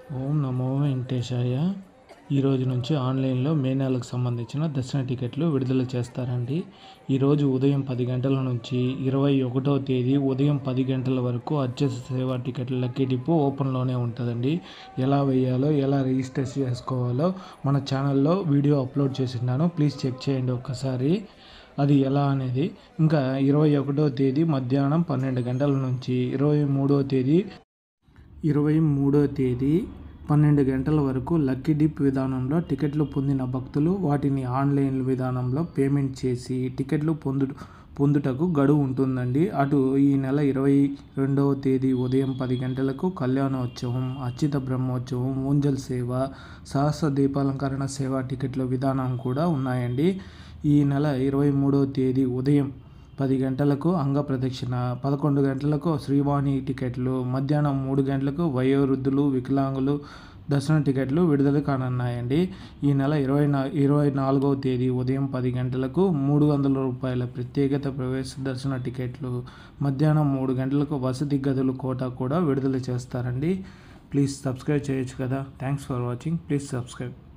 ఓం నమో వెంకటేశాయ. ఈరోజు నుంచి ఆన్లైన్లో మే నెలకు సంబంధించిన దర్శన టికెట్లు విడుదల చేస్తారండి. ఈరోజు ఉదయం 10 గంటల నుంచి 21వ తేదీ ఉదయం 10 గంటల వరకు అత్యవసర సేవా టికెట్ల లక్కీ డిపో ఓపెన్లోనే ఉంటుందండి. ఎలా వేయాలో, ఎలా రిజిస్టర్ చేసుకోవాలో మన ఛానల్లో వీడియో అప్లోడ్ చేసినాను. ప్లీజ్ చెక్ చేయండి ఒక్కసారి అది ఎలా అనేది. ఇంకా 21వ తేదీ మధ్యాహ్నం 12 గంటల నుంచి 23వ తేదీ 12 గంటల వరకు లక్కీ డిప్ విధానంలో టికెట్లు పొందిన భక్తులు వాటిని ఆన్లైన్ విధానంలో పేమెంట్ చేసి టికెట్లు పొందుటకు గడువు ఉంటుందండి. అటు ఈ నెల 22వ తేదీ ఉదయం 10 గంటలకు కళ్యాణోత్సవం, అర్చిత బ్రహ్మోత్సవం, ఊంజల్ సేవ, సహస్ర దీపాలంకరణ సేవ టికెట్ల విధానం కూడా ఉన్నాయండి. ఈ నెల 23వ తేదీ ఉదయం 10 గంటలకు అంగప్రదక్షిణ, 11 గంటలకు శ్రీవాణి టికెట్లు, మధ్యాహ్నం 3 గంటలకు వయోవృద్ధులు, వికలాంగులు దర్శన టికెట్లు విడుదల కానున్నాయండి. ఈ నెల 24వ తేదీ ఉదయం 10 గంటలకు 300 రూపాయల ప్రత్యేకత ప్రవేశ దర్శన టికెట్లు, మధ్యాహ్నం 3 గంటలకు వసతి గదులు కోటా కూడా విడుదల చేస్తారండి. ప్లీజ్ సబ్స్క్రైబ్ చేయొచ్చు కదా. Thanks for watching. Please subscribe.